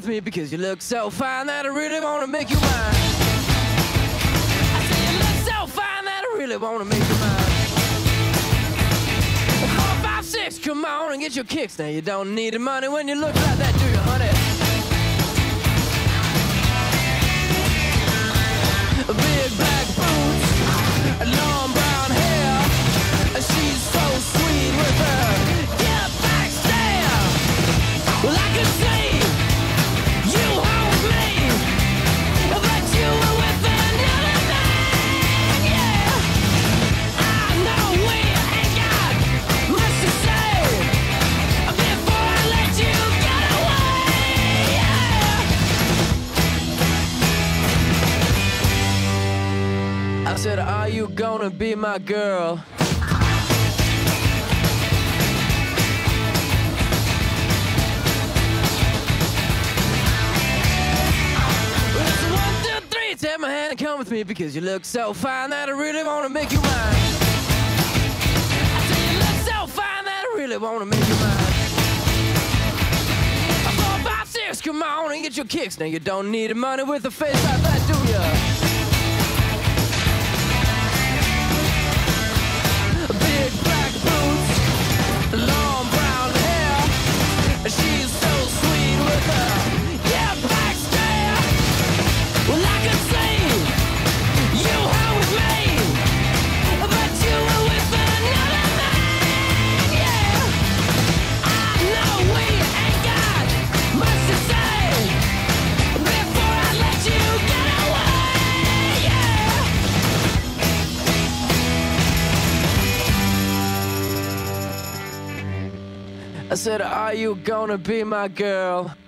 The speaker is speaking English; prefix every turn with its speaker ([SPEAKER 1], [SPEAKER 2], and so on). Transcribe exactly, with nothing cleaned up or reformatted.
[SPEAKER 1] with me because you look so fine that I really wanna make you mine. I say you look so fine that I really wanna make you mine. Four, five, six, come on and get your kicks. Now you don't need the money when you look like that, do you, honey? Big black boots, long brown hair. She's so sweet with her get back stare. Well, I can see you hold me, but you were with another man. Yeah, I know we ain't got much to say before I let you get away. Yeah. I said, are you gonna be my girl? Take my hand and come with me because you look so fine that I really wanna make you mine. I say you look so fine that I really wanna make you mine. Four, five, six, come on and get your kicks. Now you don't need the money with a face like that, do ya? Big black boots, long brown hair. She's so sweet with her yeah back stare. Well, I can see you home with me, but you were with another man. Yeah, I know we ain't got much to say before I let you get away. Yeah. I said, are you gonna be my girl?